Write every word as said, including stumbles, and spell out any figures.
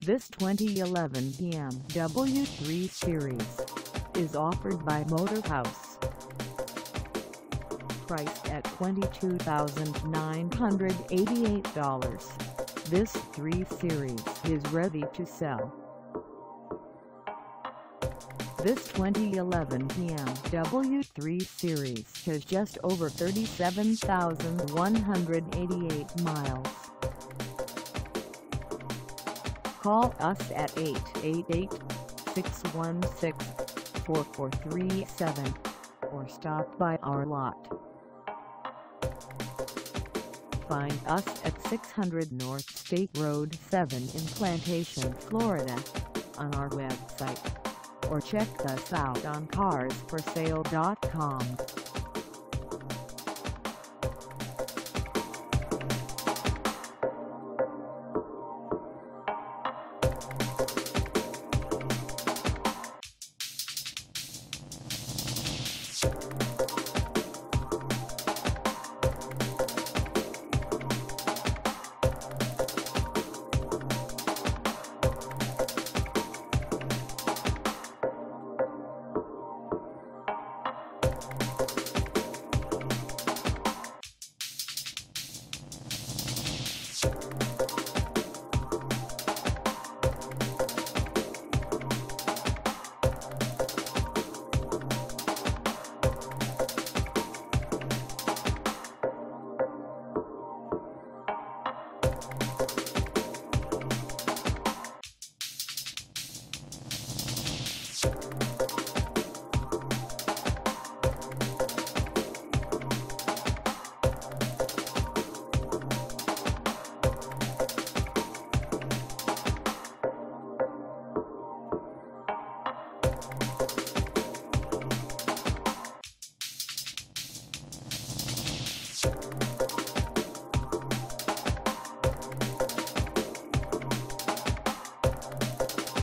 This twenty eleven B M W three Series is offered by Motorhouse. Priced at twenty-two thousand nine hundred eighty-eight dollars, this three Series is ready to sell. This twenty eleven B M W three Series has just over thirty-seven thousand one hundred eighty-eight miles. Call us at eight eight eight, six one six, four four three seven or stop by our lot. Find us at six hundred North State Road seven in Plantation, Florida, on our website, or check us out on cars for sale dot com. You